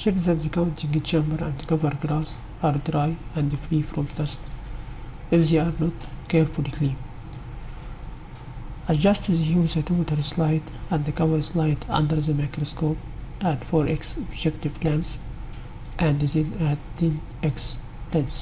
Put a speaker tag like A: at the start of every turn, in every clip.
A: Check that the counting chamber and cover glass are dry and free from dust. If they are not, carefully clean. Adjust the hue slide and the cover slide under the microscope at 4x objective lens and then at 10x lens.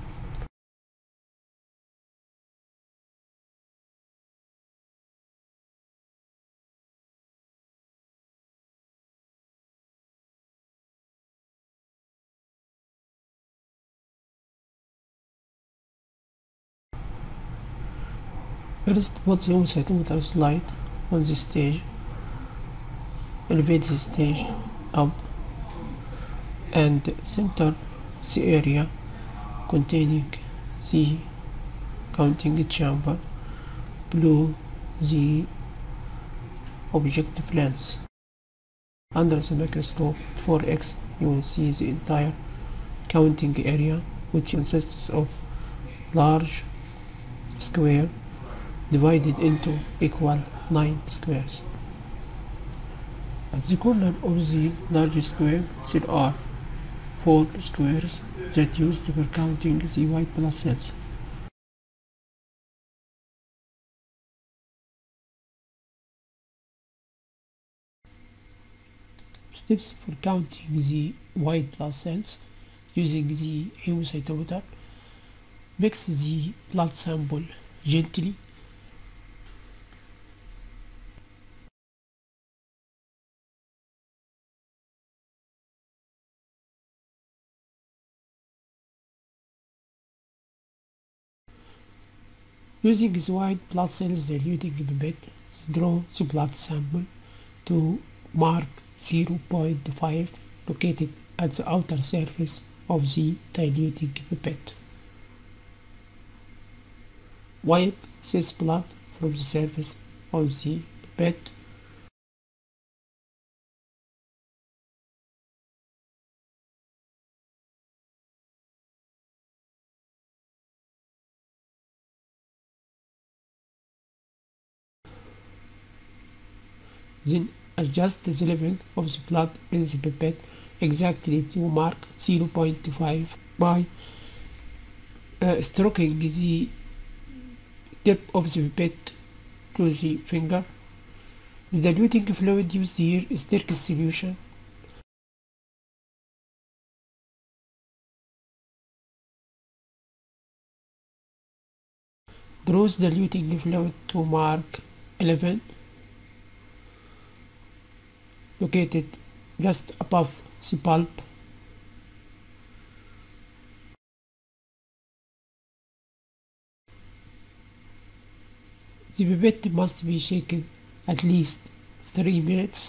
A: First, put the hue slide on the stage, elevate the stage up, and center the area containing the counting chamber below the objective lens. Under the microscope 4x, you will see the entire counting area, which consists of large square divided into equal 9 squares. At the corner of the large square, there are 4 squares that used for counting the white blood cells. Steps for counting the white blood cells using the hemocytometer. Mix the blood sample gently. Using the white blood cells diluting pipette, draw the blood sample to mark 0.5 located at the outer surface of the diluting pipette. Wipe this blood from the surface of the pipette. Then adjust the level of the blood in the pipette exactly to mark 0.5 by stroking the tip of the pipette to the finger. The diluting fluid used here is Turkish solution. Draw the diluting fluid to mark 11, located just above the pulp. The pipette must be shaken at least 3 minutes.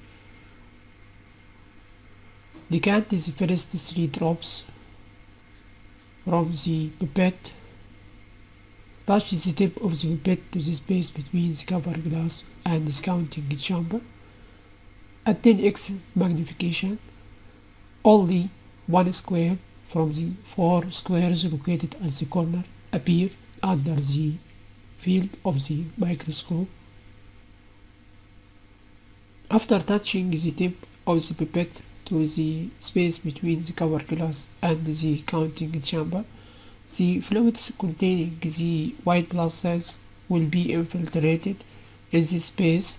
A: Decant the first 3 drops from the pipette. Touch the tip of the pipette to the space between the cover glass and the counting chamber. At 10x magnification, only 1 square from the 4 squares located at the corner appear under the field of the microscope. After touching the tip of the pipette to the space between the cover glass and the counting chamber, the fluids containing the white blood cells will be infiltrated in this space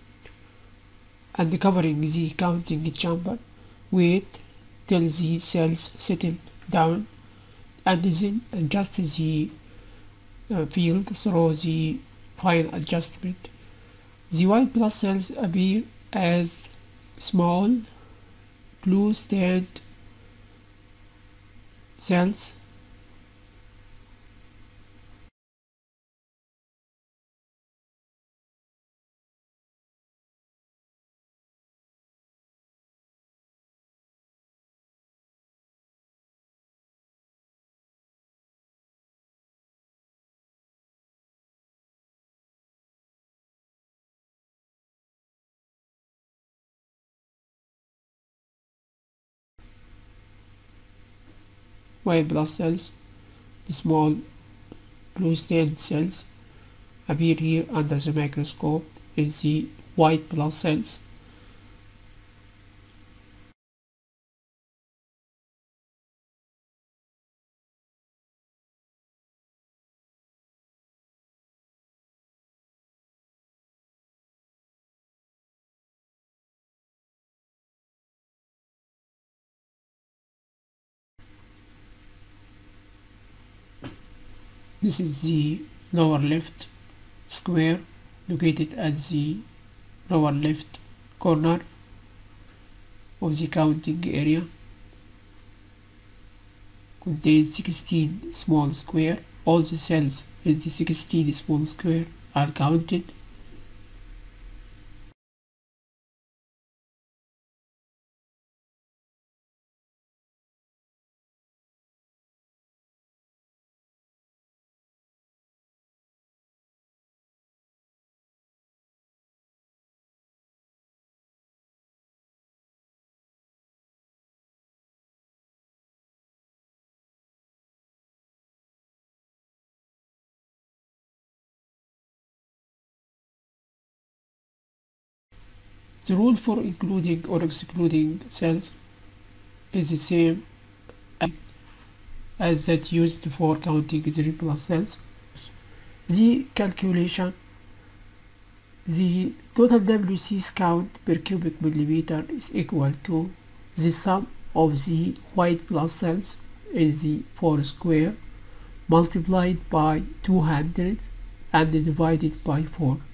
A: and covering the counting chamber. Wait till the cells settle down and then adjust the field through the fine adjustment. The white blood cells appear as small blue stained cells. White blood cells, the small blue stained cells, appear here under the microscope in the white blood cells. This is the lower left square located at the lower left corner of the counting area. Contains 16 small square. All the cells in the 16 small square are counted. The rule for including or excluding cells is the same as that used for counting the red blood cells. The calculation: the total WC's count per cubic millimeter is equal to the sum of the white blood cells in the 4 square multiplied by 200 and divided by 4.